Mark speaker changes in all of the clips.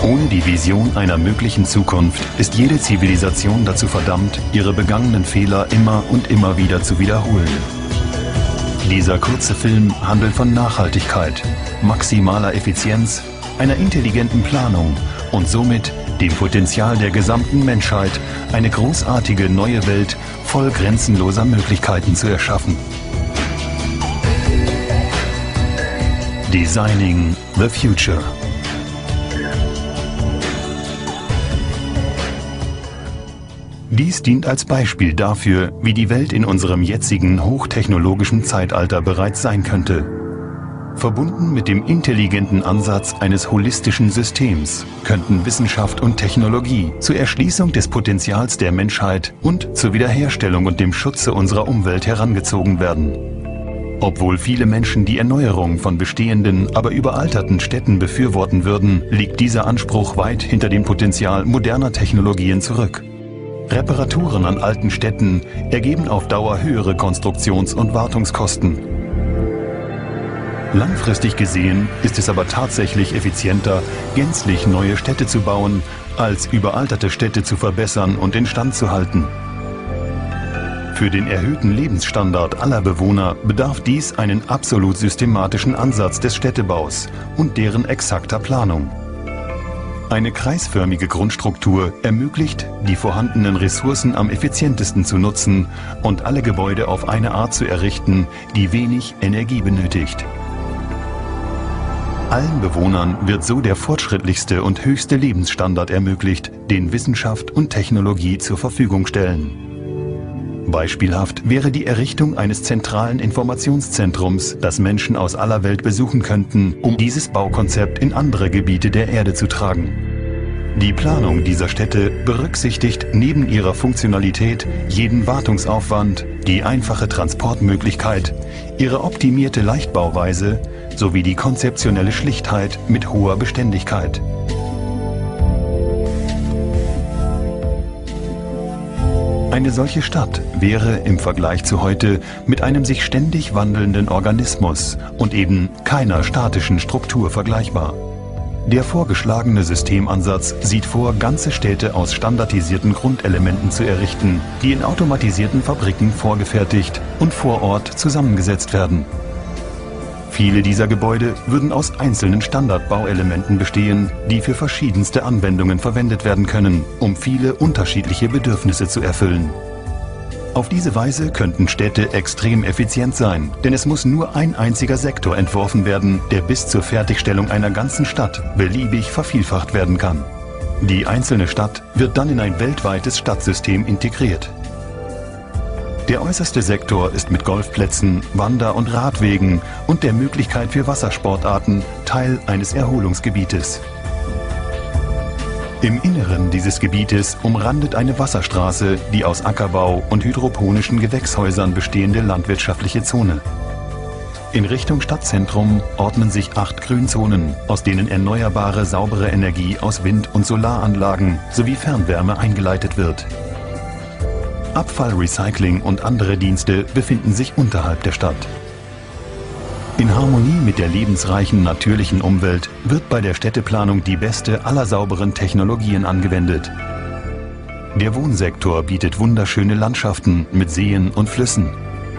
Speaker 1: Ohne die Vision einer möglichen Zukunft ist jede Zivilisation dazu verdammt, ihre begangenen Fehler immer und immer wieder zu wiederholen. Dieser kurze Film handelt von Nachhaltigkeit, maximaler Effizienz, einer intelligenten Planung und somit dem Potenzial der gesamten Menschheit, eine großartige neue Welt voll grenzenloser Möglichkeiten zu erschaffen. Designing the Future. Dies dient als Beispiel dafür, wie die Welt in unserem jetzigen hochtechnologischen Zeitalter bereits sein könnte. Verbunden mit dem intelligenten Ansatz eines holistischen Systems könnten Wissenschaft und Technologie zur Erschließung des Potenzials der Menschheit und zur Wiederherstellung und dem Schutze unserer Umwelt herangezogen werden. Obwohl viele Menschen die Erneuerung von bestehenden, aber überalterten Städten befürworten würden, liegt dieser Anspruch weit hinter dem Potenzial moderner Technologien zurück. Reparaturen an alten Städten ergeben auf Dauer höhere Konstruktions- und Wartungskosten. Langfristig gesehen ist es aber tatsächlich effizienter, gänzlich neue Städte zu bauen, als überalterte Städte zu verbessern und instand zu halten. Für den erhöhten Lebensstandard aller Bewohner bedarf dies einen absolut systematischen Ansatz des Städtebaus und deren exakter Planung. Eine kreisförmige Grundstruktur ermöglicht, die vorhandenen Ressourcen am effizientesten zu nutzen und alle Gebäude auf eine Art zu errichten, die wenig Energie benötigt. Allen Bewohnern wird so der fortschrittlichste und höchste Lebensstandard ermöglicht, den Wissenschaft und Technologie zur Verfügung stellen. Beispielhaft wäre die Errichtung eines zentralen Informationszentrums, das Menschen aus aller Welt besuchen könnten, um dieses Baukonzept in andere Gebiete der Erde zu tragen. Die Planung dieser Städte berücksichtigt neben ihrer Funktionalität jeden Wartungsaufwand, die einfache Transportmöglichkeit, ihre optimierte Leichtbauweise sowie die konzeptionelle Schlichtheit mit hoher Beständigkeit. Eine solche Stadt wäre im Vergleich zu heute mit einem sich ständig wandelnden Organismus und eben keiner statischen Struktur vergleichbar. Der vorgeschlagene Systemansatz sieht vor, ganze Städte aus standardisierten Grundelementen zu errichten, die in automatisierten Fabriken vorgefertigt und vor Ort zusammengesetzt werden. Viele dieser Gebäude würden aus einzelnen Standardbauelementen bestehen, die für verschiedenste Anwendungen verwendet werden können, um viele unterschiedliche Bedürfnisse zu erfüllen. Auf diese Weise könnten Städte extrem effizient sein, denn es muss nur ein einziger Sektor entworfen werden, der bis zur Fertigstellung einer ganzen Stadt beliebig vervielfacht werden kann. Die einzelne Stadt wird dann in ein weltweites Stadtsystem integriert. Der äußerste Sektor ist mit Golfplätzen, Wander- und Radwegen und der Möglichkeit für Wassersportarten Teil eines Erholungsgebietes. Im Inneren dieses Gebietes umrandet eine Wasserstraße die aus Ackerbau und hydroponischen Gewächshäusern bestehende landwirtschaftliche Zone. In Richtung Stadtzentrum ordnen sich 8 Grünzonen, aus denen erneuerbare, saubere Energie aus Wind- und Solaranlagen sowie Fernwärme eingeleitet wird. Abfallrecycling und andere Dienste befinden sich unterhalb der Stadt. In Harmonie mit der lebensreichen natürlichen Umwelt wird bei der Städteplanung die beste aller sauberen Technologien angewendet. Der Wohnsektor bietet wunderschöne Landschaften mit Seen und Flüssen.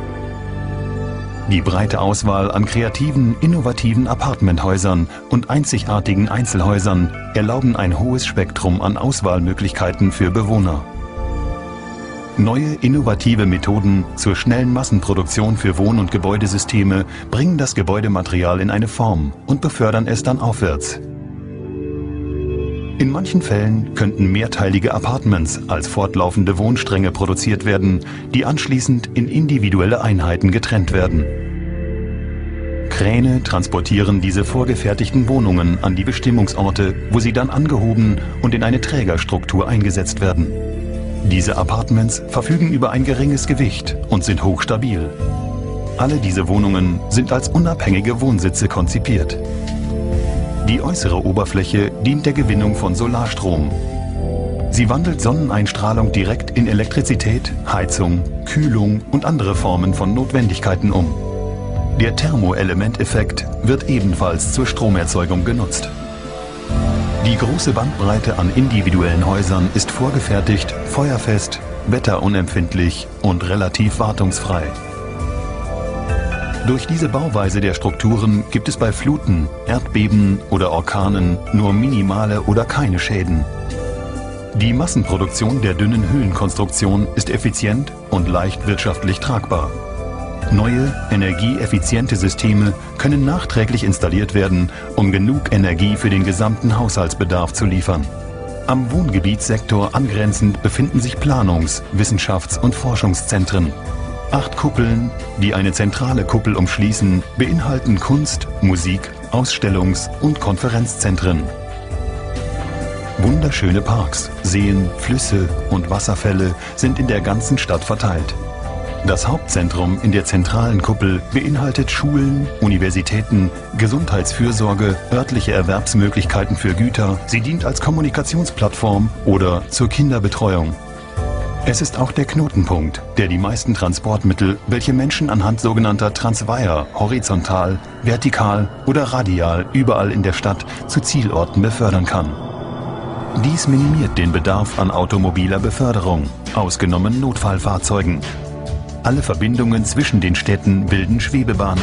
Speaker 1: Die breite Auswahl an kreativen, innovativen Appartementhäusern und einzigartigen Einzelhäusern erlauben ein hohes Spektrum an Auswahlmöglichkeiten für Bewohner. Neue, innovative Methoden zur schnellen Massenproduktion für Wohn- und Gebäudesysteme bringen das Gebäudematerial in eine Form und befördern es dann aufwärts. In manchen Fällen könnten mehrteilige Apartments als fortlaufende Wohnstränge produziert werden, die anschließend in individuelle Einheiten getrennt werden. Kräne transportieren diese vorgefertigten Wohnungen an die Bestimmungsorte, wo sie dann angehoben und in eine Trägerstruktur eingesetzt werden. Diese Apartments verfügen über ein geringes Gewicht und sind hochstabil. Alle diese Wohnungen sind als unabhängige Wohnsitze konzipiert. Die äußere Oberfläche dient der Gewinnung von Solarstrom. Sie wandelt Sonneneinstrahlung direkt in Elektrizität, Heizung, Kühlung und andere Formen von Notwendigkeiten um. Der Thermoelementeffekt wird ebenfalls zur Stromerzeugung genutzt. Die große Bandbreite an individuellen Häusern ist vorgefertigt, feuerfest, wetterunempfindlich und relativ wartungsfrei. Durch diese Bauweise der Strukturen gibt es bei Fluten, Erdbeben oder Orkanen nur minimale oder keine Schäden. Die Massenproduktion der dünnen Hüllenkonstruktion ist effizient und leicht wirtschaftlich tragbar. Neue, energieeffiziente Systeme können nachträglich installiert werden, um genug Energie für den gesamten Haushaltsbedarf zu liefern. Am Wohngebietssektor angrenzend befinden sich Planungs-, Wissenschafts- und Forschungszentren. 8 Kuppeln, die eine zentrale Kuppel umschließen, beinhalten Kunst-, Musik-, Ausstellungs- und Konferenzzentren. Wunderschöne Parks, Seen, Flüsse und Wasserfälle sind in der ganzen Stadt verteilt. Das Hauptzentrum in der zentralen Kuppel beinhaltet Schulen, Universitäten, Gesundheitsfürsorge, örtliche Erwerbsmöglichkeiten für Güter. Sie dient als Kommunikationsplattform oder zur Kinderbetreuung. Es ist auch der Knotenpunkt, der die meisten Transportmittel, welche Menschen anhand sogenannter Transweier horizontal, vertikal oder radial überall in der Stadt zu Zielorten befördern kann. Dies minimiert den Bedarf an automobiler Beförderung, ausgenommen Notfallfahrzeugen. Alle Verbindungen zwischen den Städten bilden Schwebebahnen.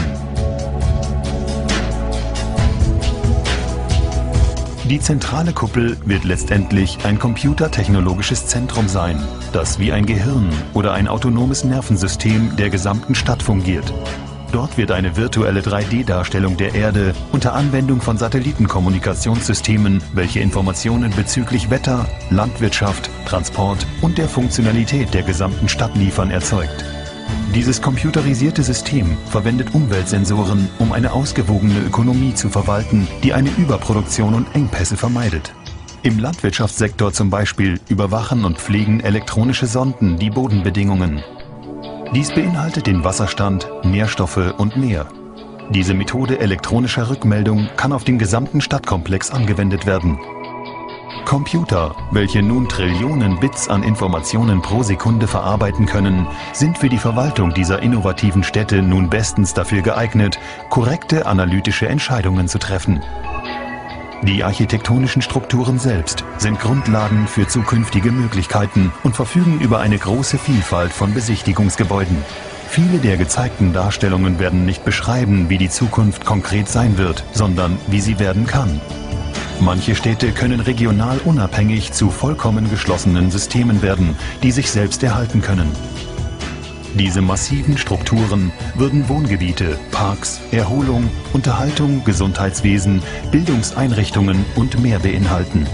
Speaker 1: Die zentrale Kuppel wird letztendlich ein computertechnologisches Zentrum sein, das wie ein Gehirn oder ein autonomes Nervensystem der gesamten Stadt fungiert. Dort wird eine virtuelle 3D-Darstellung der Erde unter Anwendung von Satellitenkommunikationssystemen, welche Informationen bezüglich Wetter, Landwirtschaft, Transport und der Funktionalität der gesamten Stadt liefern, erzeugt. Dieses computerisierte System verwendet Umweltsensoren, um eine ausgewogene Ökonomie zu verwalten, die eine Überproduktion und Engpässe vermeidet. Im Landwirtschaftssektor zum Beispiel überwachen und pflegen elektronische Sonden die Bodenbedingungen. Dies beinhaltet den Wasserstand, Nährstoffe und mehr. Diese Methode elektronischer Rückmeldung kann auf den gesamten Stadtkomplex angewendet werden. Computer, welche nun Trillionen Bits an Informationen pro Sekunde verarbeiten können, sind für die Verwaltung dieser innovativen Städte nun bestens dafür geeignet, korrekte analytische Entscheidungen zu treffen. Die architektonischen Strukturen selbst sind Grundlagen für zukünftige Möglichkeiten und verfügen über eine große Vielfalt von Besichtigungsgebäuden. Viele der gezeigten Darstellungen werden nicht beschreiben, wie die Zukunft konkret sein wird, sondern wie sie werden kann. Manche Städte können regional unabhängig zu vollkommen geschlossenen Systemen werden, die sich selbst erhalten können. Diese massiven Strukturen würden Wohngebiete, Parks, Erholung, Unterhaltung, Gesundheitswesen, Bildungseinrichtungen und mehr beinhalten.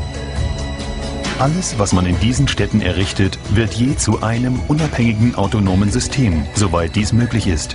Speaker 1: Alles, was man in diesen Städten errichtet, wird je zu einem unabhängigen autonomen System, soweit dies möglich ist.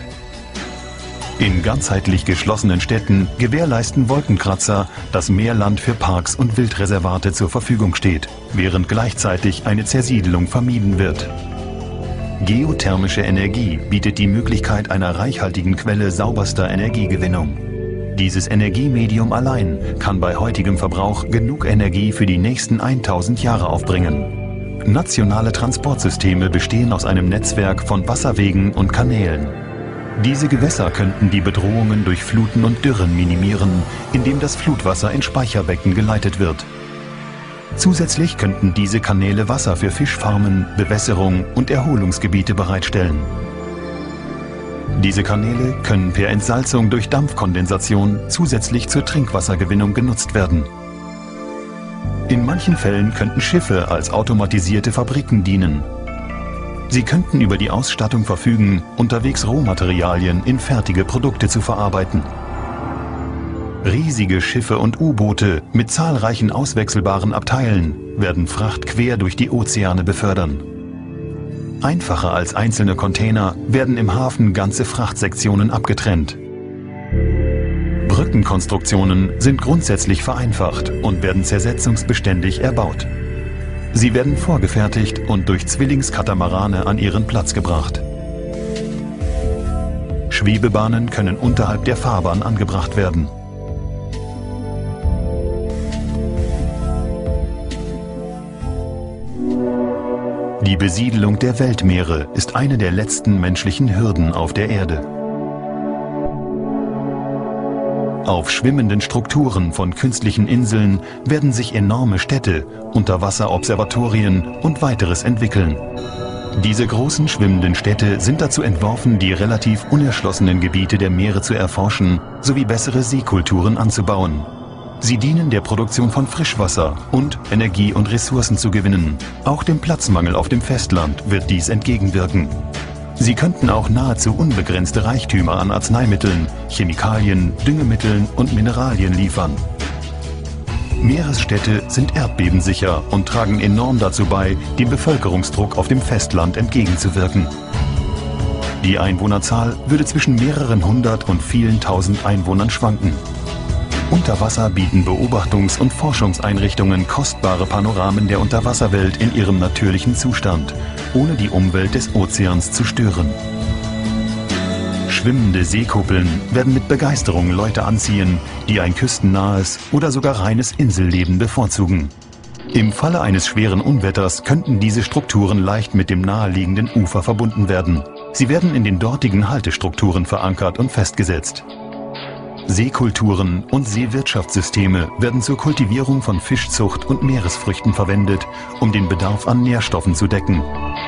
Speaker 1: In ganzheitlich geschlossenen Städten gewährleisten Wolkenkratzer, dass mehr Land für Parks und Wildreservate zur Verfügung steht, während gleichzeitig eine Zersiedelung vermieden wird. Geothermische Energie bietet die Möglichkeit einer reichhaltigen Quelle sauberster Energiegewinnung. Dieses Energiemedium allein kann bei heutigem Verbrauch genug Energie für die nächsten 1000 Jahre aufbringen. Nationale Transportsysteme bestehen aus einem Netzwerk von Wasserwegen und Kanälen. Diese Gewässer könnten die Bedrohungen durch Fluten und Dürren minimieren, indem das Flutwasser in Speicherbecken geleitet wird. Zusätzlich könnten diese Kanäle Wasser für Fischfarmen, Bewässerung und Erholungsgebiete bereitstellen. Diese Kanäle können per Entsalzung durch Dampfkondensation zusätzlich zur Trinkwassergewinnung genutzt werden. In manchen Fällen könnten Schiffe als automatisierte Fabriken dienen. Sie könnten über die Ausstattung verfügen, unterwegs Rohmaterialien in fertige Produkte zu verarbeiten. Riesige Schiffe und U-Boote mit zahlreichen auswechselbaren Abteilen werden Fracht quer durch die Ozeane befördern. Einfacher als einzelne Container werden im Hafen ganze Frachtsektionen abgetrennt. Brückenkonstruktionen sind grundsätzlich vereinfacht und werden zersetzungsbeständig erbaut. Sie werden vorgefertigt und durch Zwillingskatamarane an ihren Platz gebracht. Schwebebahnen können unterhalb der Fahrbahn angebracht werden. Die Besiedelung der Weltmeere ist eine der letzten menschlichen Hürden auf der Erde. Auf schwimmenden Strukturen von künstlichen Inseln werden sich enorme Städte, Unterwasserobservatorien und weiteres entwickeln. Diese großen schwimmenden Städte sind dazu entworfen, die relativ unerschlossenen Gebiete der Meere zu erforschen sowie bessere Seekulturen anzubauen. Sie dienen der Produktion von Frischwasser und Energie und Ressourcen zu gewinnen. Auch dem Platzmangel auf dem Festland wird dies entgegenwirken. Sie könnten auch nahezu unbegrenzte Reichtümer an Arzneimitteln, Chemikalien, Düngemitteln und Mineralien liefern. Meeresstädte sind erdbebensicher und tragen enorm dazu bei, dem Bevölkerungsdruck auf dem Festland entgegenzuwirken. Die Einwohnerzahl würde zwischen mehreren hundert und vielen tausend Einwohnern schwanken. Unter Wasser bieten Beobachtungs- und Forschungseinrichtungen kostbare Panoramen der Unterwasserwelt in ihrem natürlichen Zustand, ohne die Umwelt des Ozeans zu stören. Schwimmende Seekuppeln werden mit Begeisterung Leute anziehen, die ein küstennahes oder sogar reines Inselleben bevorzugen. Im Falle eines schweren Unwetters könnten diese Strukturen leicht mit dem naheliegenden Ufer verbunden werden. Sie werden in den dortigen Haltestrukturen verankert und festgesetzt. Seekulturen und Seewirtschaftssysteme werden zur Kultivierung von Fischzucht und Meeresfrüchten verwendet, um den Bedarf an Nährstoffen zu decken.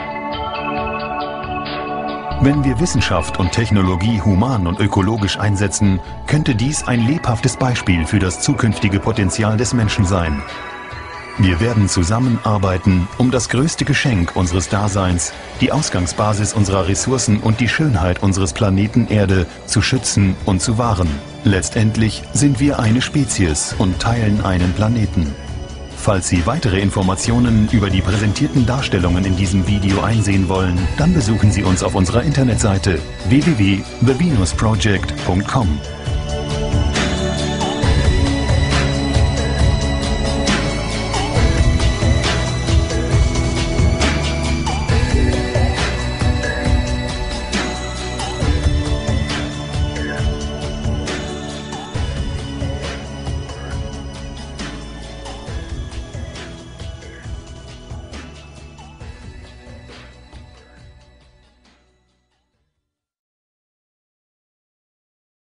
Speaker 1: Wenn wir Wissenschaft und Technologie human und ökologisch einsetzen, könnte dies ein lebhaftes Beispiel für das zukünftige Potenzial des Menschen sein. Wir werden zusammenarbeiten, um das größte Geschenk unseres Daseins, die Ausgangsbasis unserer Ressourcen und die Schönheit unseres Planeten Erde zu schützen und zu wahren. Letztendlich sind wir eine Spezies und teilen einen Planeten. Falls Sie weitere Informationen über die präsentierten Darstellungen in diesem Video einsehen wollen, dann besuchen Sie uns auf unserer Internetseite www.thevenusproject.com.